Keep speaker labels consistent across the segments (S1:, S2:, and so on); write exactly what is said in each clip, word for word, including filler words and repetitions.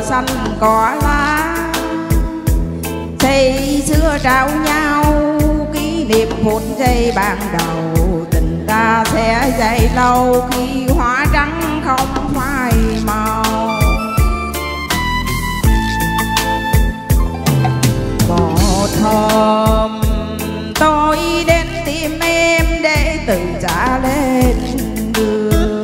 S1: xanh cỏ lá. Xây xưa trao nhau kỷ niệm phút giây ban đầu, tình ta sẽ dày lâu khi hoa trắng không phai màu. Một hôm tôi đến tìm em để từ trả lên đường,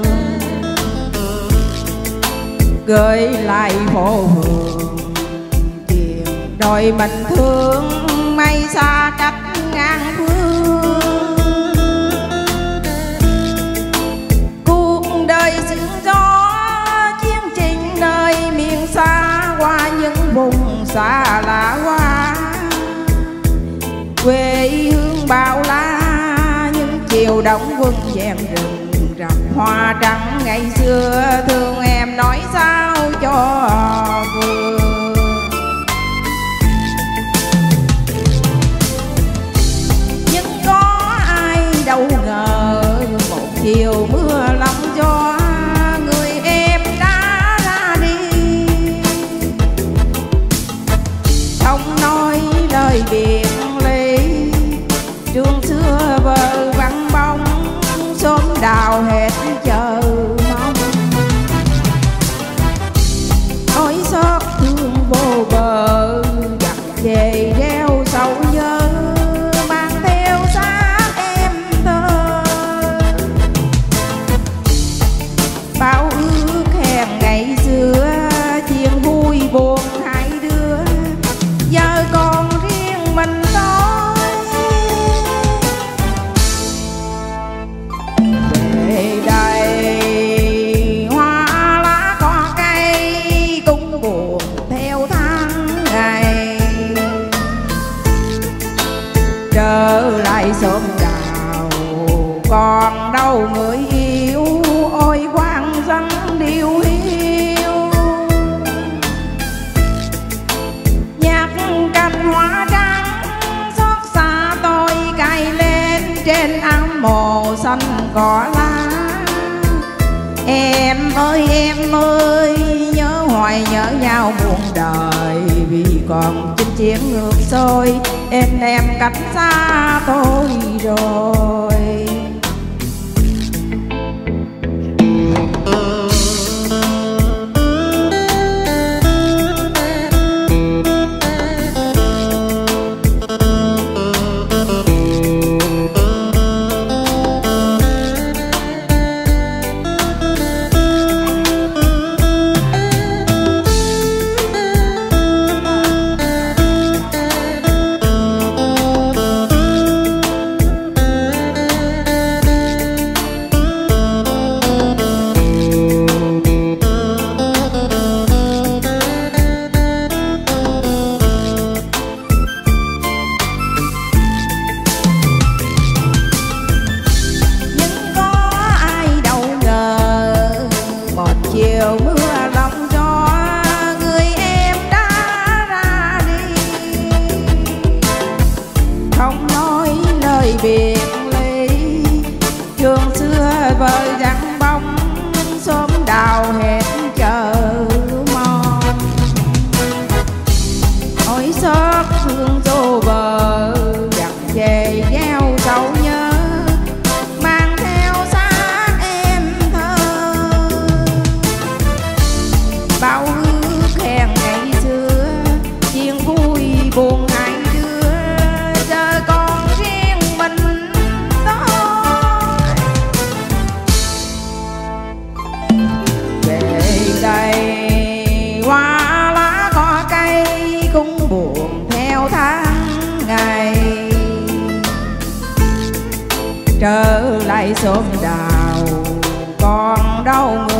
S1: gửi lại phố phường tìm đôi mình thương mây xa cách ngang phương. Cuộc đời sương gió chiến trình nơi miền xa, qua những vùng xa lạ quá quê hương bao la. Những chiều đông quân vẹn rừng rậm hoa trắng ngày xưa, thương em nói sao cho vừa. Nhưng có ai đâu ngờ một chiều mưa lòng gió, người em đã ra đi, không nói lời biệt ly. Trường xưa vờ vắng bóng, xóm đào hết chờ mong. Nỗi xót thương vô bờ dặn về gieo sầu nhớ, mang theo xác em thơ. Bao ước hẹn ngày xưa, chuyện vui buồn hai đứa, giờ còn riêng mình thôi. Về đây hoa lá có cây cũng buồn theo tháng ngày, trở lại xóm đào còn đâu người yêu, ôi quang vắng điều hiu. Nhạc cành hoa trắng xót xa tôi cài lên trên áo mồ xanh cỏ lá. Em ơi em ơi nhớ hoài nhớ nhau muôn đời, vì còn chinh chiến ngược xuôi em em cách xa tôi rồi. Chiều mưa lòng gió, người em đã ra đi, không nói lời biệt ly. Trường xưa vơi vắng bóng, xóm đào hết chờ mong. Ôi xót thương vô bờ dặn về gieo sầu nhớ, mang theo xác em thơ. Bao ước hẹn ngày xưa, chuyện vui buồn hai đứa, giờ còn riêng mình thôi. Về đây hoa lá có cây cũng buồn theo tháng ngày, trở lại xóm đào còn đâu người